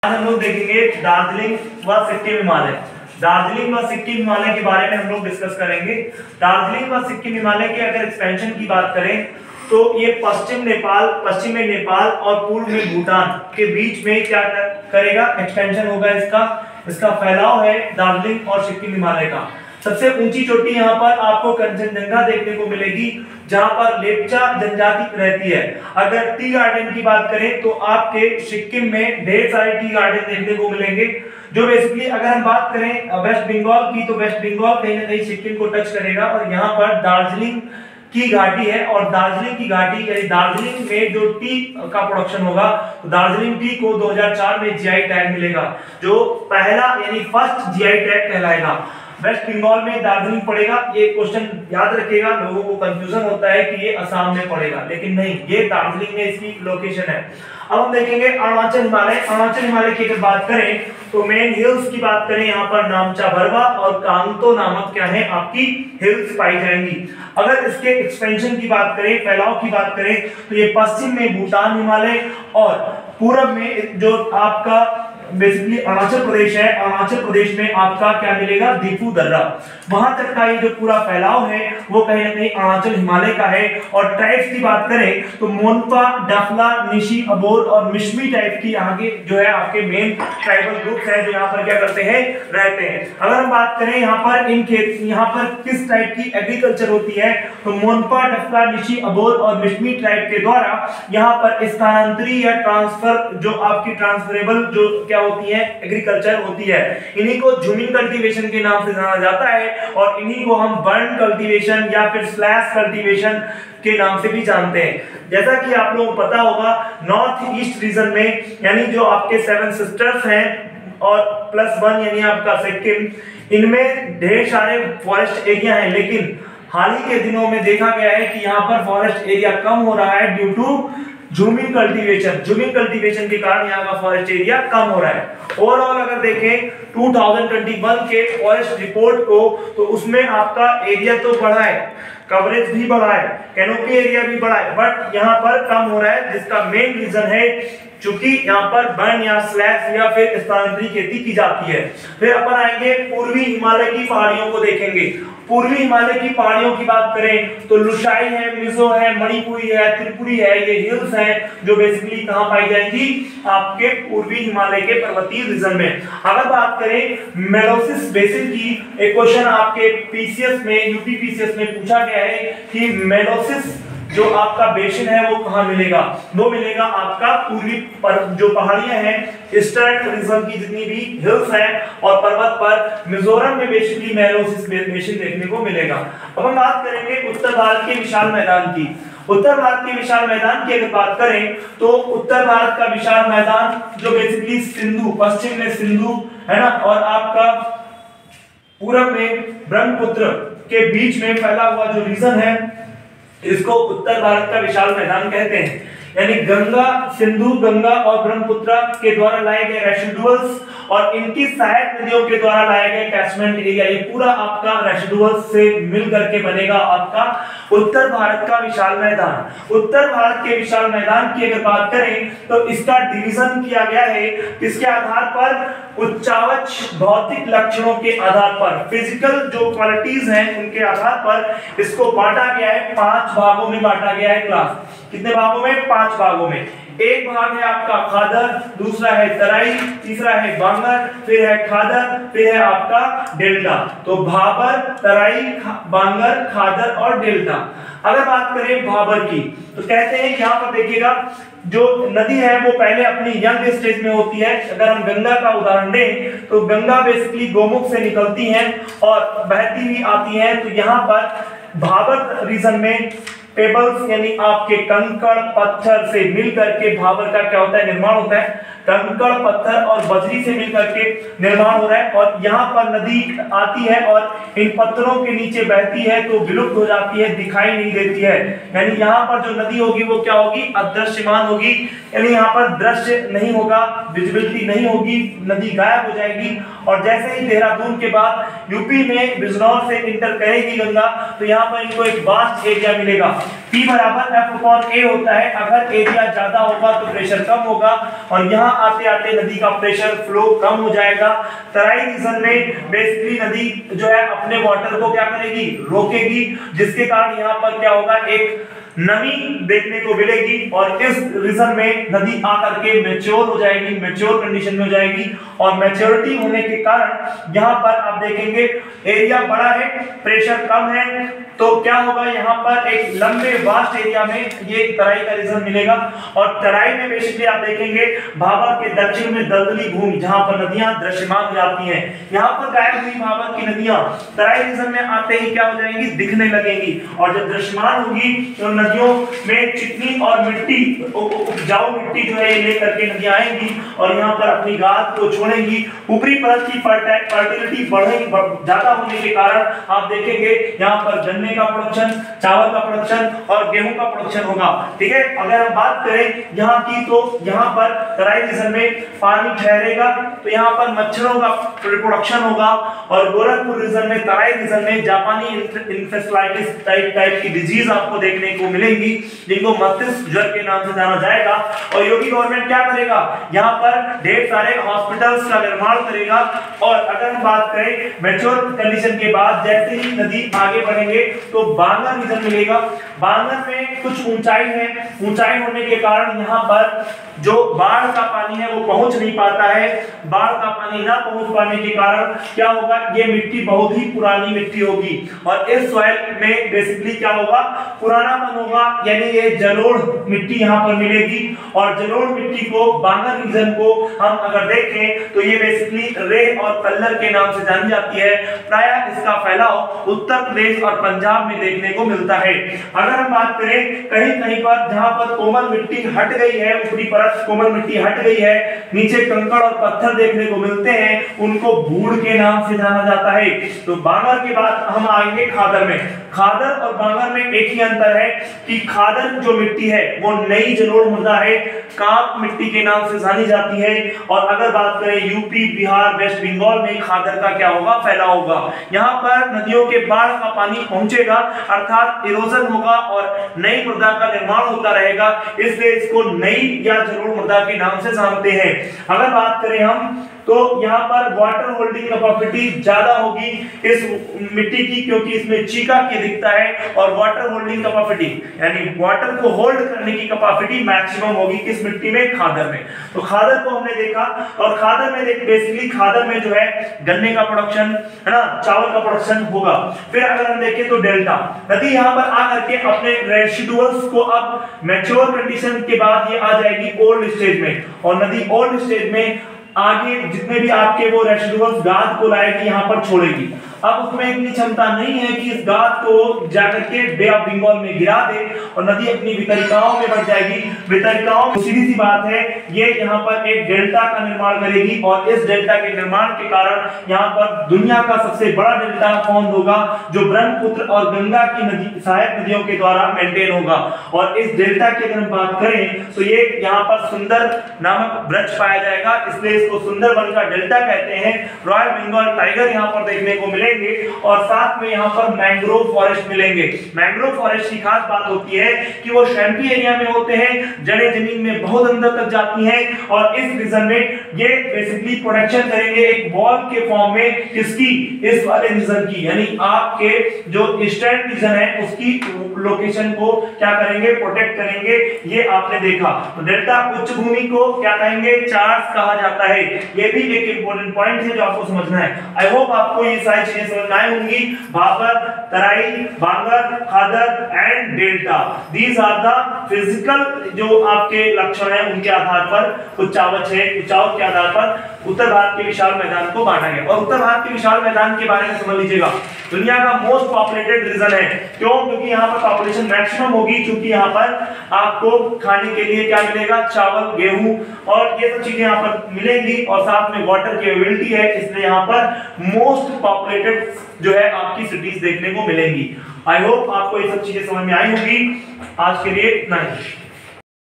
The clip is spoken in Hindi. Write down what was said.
आज हम लोग देखेंगे दार्जिलिंग व सिक्किम हिमालय। दार्जिलिंग व सिक्किम हिमालय के बारे में हम लोग डिस्कस करेंगे। दार्जिलिंग व सिक्किम हिमालय के अगर एक्सपेंशन की बात करें तो ये पश्चिम में नेपाल और पूर्व में भूटान के बीच में क्या करेगा, एक्सपेंशन होगा। इसका फैलाव है दार्जिलिंग और सिक्किम हिमालय का। सबसे ऊंची चोटी यहाँ पर आपको कंचनजंगा देखने को मिलेगी, जहां पर लेप्चा जनजाति रहती है। अगर टी गार्डन की बात करें तो आपके सिक्किम में ढेर सारे टी गार्डन देखने को मिलेंगे, जो बेसिकली अगर हम बात करें वेस्ट बंगाल की तो वेस्ट बंगाल कहीं ना कहीं सिक्किम को टच करेगा। और यहाँ पर दार्जिलिंग की घाटी है और दार्जिलिंग की घाटी यानी दार्जिलिंग में जो टी का प्रोडक्शन होगा तो दार्जिलिंग टी को 2004 में जीआई टैग मिलेगा, जो पहला यानी फर्स्ट जीआई टैग कहलाएगा। वेस्ट बंगाल में दार्जिलिंग पड़ेगा, ये क्वेश्चन याद रखिएगा। लोगों को कंफ्यूजन होता है कि ये असम में पड़ेगा, लेकिन नहीं, ये दार्जिलिंग में इसकी लोकेशन है। अब हम देखेंगे अरुणाचल हिमालय। अरुणाचल हिमालय की अगर बात करें तो मेन हिल्स की बात करें, यहाँ पर नामचा भरवा और कांगतो नामक क्या है आपकी हिल्स पाई जाएंगी। अगर इसके एक्सपेंशन की बात करें, फैलाव की बात करें तो ये पश्चिम में भूटान हिमालय और पूरब में जो आपका बेसिकली अरुणाचल प्रदेश है, अरुणाचल प्रदेश में आपका क्या मिलेगा, दीफू दर्रा। वहां तक का ये जो पूरा फैलाव है वो कहीं ना कहीं अरुणाचल हिमालय का है। और ट्राइब्स की बात करें तो मोनपा, डफला, निशी, अबोर और मिश्मी टाइप की यहाँ के जो है आपके मेन ट्राइबल ग्रुप्स हैं, जो यहाँ पर क्या करते हैं, रहते हैं। अगर हम बात करें यहाँ पर किस टाइप की एग्रीकल्चर होती है तो मोनपा, डफला, निशी, अबोर और मिश्मी ट्राइब के द्वारा यहाँ पर स्थानांतरी या ट्रांसफर जो आपकी ट्रांसफरेबल जो क्या होती है एग्रीकल्चर होती है। इन्हीं को झूमिंग कल्टीवेशन के नाम से जाना जाता है और इन्हीं को हम बर्न कल्टीवेशन या फिर स्लैश कल्टीवेशन के नाम से भी जानते हैं। जैसा कि आप लोगों को पता होगा, नॉर्थ ईस्ट रीजन में यानी जो आपके 7 सिस्टर्स हैं और +1 यानी आपका सिक्किम, इनमें ढेर सारे फॉरेस्ट एरिया हैं, लेकिन हाल ही के दिनों में देखा गया है कि यहाँ पर फॉरेस्ट एरिया कम हो रहा है ड्यू टू झूमिंग कल्टीवेशन के कारण यहाँ का फॉरेस्ट एरिया कम हो रहा है। ओवरऑल अगर देखें 2021 के फॉरेस्ट रिपोर्ट को तो उसमें आपका एरिया तो बढ़ा है, कवरेज भी बढ़ा है, कैनोपी एरिया भी बढ़ा है, बट यहाँ पर कम हो रहा है, जिसका मेन रीजन है चूंकि यहाँ पर बर्न या स्लैश या फिर स्थानांतरी खेती की जाती है। फिर अपन आएंगे पूर्वी हिमालय की पहाड़ियों को देखेंगे। पूर्वी हिमालय की पहाड़ियों की बात करें तो लुशाई है, मिजो है, मणिपुरी है, त्रिपुरी है, ये हिल्स हैं जो बेसिकली कहां पाई जाएंगी, आपके पूर्वी हिमालय के पर्वतीय रीजन में। अगर बात करें मेलोसिस बेसिन की, एक क्वेश्चन आपके पीसीएस में, यूपी पीसीएस में पूछा गया है कि मेलोसिस जो आपका बेसिन है वो कहां मिलेगा, वो मिलेगा आपका पूर्वी पर जो पहाड़ियां हैं, ईस्टर्न रीजन की जितनी भी हिल्स हैं और पर्वत पर मिजोरम में बेसिकली मेलोसिस बेसिन देखने को मिलेगा। अब हम बात करेंगे उत्तर भारत के विशाल मैदान की। उत्तर भारत के विशाल मैदान की अगर बात करें तो उत्तर भारत का विशाल मैदान जो बेसिकली सिंधु, पश्चिम में सिंधु है ना, और आपका पूरब में ब्रह्मपुत्र के बीच में फैला हुआ जो रीजन है इसको उत्तर भारत का विशाल मैदान कहते हैं। यानी गंगा, सिंधु, गंगा और ब्रह्मपुत्र के द्वारा लाए गए रेसिडुअल्स और इनकी सहायक नदियों के द्वारा लाए गए कैचमेंट एरिया, ये पूरा आपका रेसिडुअल्स से मिल करके बनेगा आपका उत्तर भारत का विशाल मैदान। उत्तर भारत के विशाल मैदान की अगर बात करें तो इसका डिवीजन किया गया है किसके आधार पर, उच्चावच भौतिक लक्षणों के आधार पर, फिजिकल जो क्वालिटीज हैं उनके आधार पर इसको बांटा गया है, 5 भागों में बांटा गया है। क्लास कितने भागों में, 5 भागों में। एक भाग है आपका खादर, दूसरा है तराई, तीसरा है बांगर, फिर है खादर, फिर है आपका डेल्टा। तो भाबर, तराई, बांगर, खादर और डेल्टा। अगर बात करें भाबर की तो कहते हैं कि यहाँ पर देखिएगा जो नदी है वो पहले अपनी यंग स्टेज में होती है। अगर हम गंगा का उदाहरण दें तो गंगा बेसिकली गोमुख से निकलती हैं और बहती हुई आती हैं। तो यहाँ पर भाबर रीजन में पेबल्स यानी आपके कंकड़ पत्थर से मिलकर के भाबर का क्या होता है, निर्माण होता है। कंकड़ पत्थर और बजरी से मिलकर के निर्माण हो रहा है और यहाँ पर नदी आती है और इन पत्थरों के नीचे बहती है तो विलुप्त हो जाती है, दिखाई नहीं देती है। यानी यहाँ पर जो नदी होगी वो क्या होगी, अदृश्यमान होगी, यानी यहाँ पर दृश्य नहीं होगा, विजिबिलिटी नहीं होगी, नदी गायब हो जाएगी। और जैसे ही देहरादून के बाद यूपी में बिजनौर से इंटर करेगी गंगा तो यहाँ पर इनको एक वास्ट एरिया मिलेगा। P बराबर F/A होता है। अगर एरिया ज्यादा होगा तो प्रेशर कम होगा और यहाँ आते आते नदी का प्रेशर फ्लो कम हो जाएगा। तराई रीजन में बेसिकली नदी जो है अपने वाटर को क्या करेगी, रोकेगी, जिसके कारण यहाँ पर क्या होगा, एक नमी देखने को मिलेगी और इस रीजन में नदी आकर के मैच्योर हो जाएगी, मैच्योर कंडीशन में हो जाएगी और मैच्योरिटी होने के कारण यहाँ पर आप देखेंगे एरिया बड़ा है, प्रेशर कम है, तो क्या होगा, यहाँ पर एक लंबे वास्ट एरिया में ये तराई का रीजन मिलेगा। और तराई में बेसिकली आप देखेंगे भाबर के दक्षिण में दलदली भूमि जहां पर नदियां दृश्यमान हो जाती हैं, यहाँ पर गायब हुई भाबर की नदियां तराई रीजन में आते ही क्या हो जाएंगी, दिखने लगेंगी और जब दृश्यमान होगी तो नदियों में चिकनी और मिट्टी, उपजाऊ मिट्टी जो है ये लेकर के नदियां आएंगी और यहाँ पर अपनी गाद को छोड़ेंगी। ऊपरी परत की फर्टिलिटी बढ़ेगी, ज्यादा होने के कारण आप देखेंगे यहाँ पर गन्ने का प्रोडक्शन, चावल का प्रोडक्शन और गेहूं का प्रोडक्शन होगा। ठीक है, अगर हम बात करें यहाँ की तो यहाँ पर तराई रीजन में पानी ठहरेगा तो यहाँ पर मच्छरों का प्रोडक्शन होगा और गोरखपुर रीजन में, तराई रीजन में जापानी इंसेफ्लाइटिस टाइप की डिजीज आपको देखने को मिलेंगी जिनको मस्तिष्क ज्वर के नाम से जाना जाएगा। और योगी गवर्नमेंट क्या करेगा, यहाँ पर ढेर सारे हॉस्पिटल्स का निर्माण करेगा। और अगर हम बात करें मैच्योर कंडीशन के बाद जैसे ही नदी आगे बढ़ेंगे तो बांगर रीजन मिलेगा। बांगर में कुछ ऊंचाई है, ऊंचाई होने के कारण यहाँ पर जो बाढ़ का पानी है वो पहुंच नहीं पाता है। बाढ़ का पानी ना पहुंच पाने के कारण क्या होगा, ये मिट्टी बहुत ही पुरानी मिट्टी होगी और इस सॉइल में बेसिकली क्या होगा, पुरानापन होगा, यानी ये जलोढ़ मिट्टी यहाँ पर मिलेगी। और जलोढ़ मिट्टी को, बांगर रीजन को हम अगर देखें तो ये बेसिकली रेह और कल्लर के नाम से जानी जाती है। प्रायः इसका फैलाव उत्तर प्रदेश और पंजाब में देखने को मिलता है। अगर हम बात करें कहीं कहीं पर जहां पर कोमल मिट्टी हट गई है, ऊपरी परत कोमल मिट्टी हट गई है, नीचे कंकड़ और पत्थर देखने को मिलते हैं, उनको भूड़ के नाम से जाना जाता है। तो बांगर के बाद हम आएंगे खादर में। खादर और बांगर में एक ही अंतर है कि खादर जो मिट्टी है वो नई जलोढ़ मृदा है, कांप मिट्टी के नाम से जानी जाती है। और अगर बात करें यूपी, बिहार, वेस्ट बंगाल में खादर का क्या होगा, फैलाव होगा। यहाँ पर नदियों के बाढ़ का पानी पहुंचेगा अर्थात इरोजन होगा और नई मृदा का निर्माण होता रहेगा, इसलिए इसको नई या जलोढ़ मृदा के नाम से जानते हैं। अगर बात करें हम तो यहाँ पर वाटर होल्डिंग कैपेसिटी ज्यादा होगी इस मिट्टी की, क्योंकि इसमें चीका की दिखता है और वाटर होल्डिंग कैपेसिटी यानी वाटर को होल्ड करने की कैपेसिटी मैक्सिमम होगी किस मिट्टी में, खादर में। तो खादर को हमने देखा और खादर में बेसिकली खादर में जो है गन्ने का प्रोडक्शन है ना, चावल का प्रोडक्शन होगा। फिर अगर हम देखें तो डेल्टा नदी यहाँ पर आकर के अपने रेसिडुअल्स को अब मैच्योर कंडीशन के बाद ये आ जाएगी ओल्ड स्टेज में और नदी ओल्ड स्टेज में आगे जितने भी आपके वो रेसिडुअल्स गाद को लाएगी यहाँ पर छोड़ेगी। अब उसमें इतनी क्षमता नहीं है कि इस गाद को जाकर के बे ऑफ बंगाल में गिरा दे और नदी अपनी वितरिकाओं में बढ़ जाएगी। वितरिकाओं सीधी सी बात है, ये यहाँ पर एक डेल्टा का निर्माण करेगी और इस डेल्टा के निर्माण के कारण यहाँ पर दुनिया का सबसे बड़ा डेल्टा फॉर्म होगा जो ब्रह्मपुत्र और गंगा की नदी, सहायक नदियों के द्वारा मेंटेन होगा। और इस डेल्टा की अगर हम बात करें तो ये यहाँ पर सुंदर नामक वृक्ष पाया जाएगा, इसलिए इसको सुंदरबन का डेल्टा कहते हैं। रॉयल बंगाल टाइगर यहाँ पर देखने को मिलेंगे और साथ में यहाँ पर मैंग्रोव फॉरेस्ट मिलेंगे। मैंग्रोव फॉरेस्ट की खास बात होती है कि वो शैम्पी एरिया में होते हैं, जड़ें जमीन में बहुत अंदर तक जाती हैं और इस रीजन में ये बेसिकली प्रोटेक्शन करेंगे एक वॉल के फॉर्म में, किसकी, इस वाले रीजन की, यानी आपके जो ईस्टर्न रीजन है उसकी लोकेशन को क्या करेंगे, प्रोटेक्ट करेंगे। ये आपने देखा। तो डेल्टा उच्च भूमि को क्या कहेंगे, चार्ज कहा जाता है। ये भी एक इंपॉर्टेंट पॉइंट है जो आपको समझना है। आई होप आपको ये सारी चीजें समझ आई होंगी। Bhabar, Terai, Bangar, Khadar and delta, these are the physical जो आपके लक्षण है उनके आधार पर उच्चावच है, उच्चावच के आधार पर उत्तर भारत के विशाल मैदान को बांटा गया। और उत्तर भारत के विशाल मैदान के बारे में समझ लीजिएगा, दुनिया का मोस्ट पॉपुलेटेड रीजन है। क्यों? क्योंकि यहाँ पर पॉपुलेशन मैक्सिमम होगी, क्योंकि यहाँ पर आपको खाने के लिए क्या मिलेगा, चावल, गेहूं और ये सब चीजें यहाँ पर मिलेंगी और साथ में वाटर की अवेलेबिलिटी है, इसलिए यहाँ पर मोस्ट पॉपुलेटेड जो है आपकी सिटीज देखने को मिलेंगी। आई होप आपको ये सब चीजें समझ में आई होगी। आज के लिए इतना ही।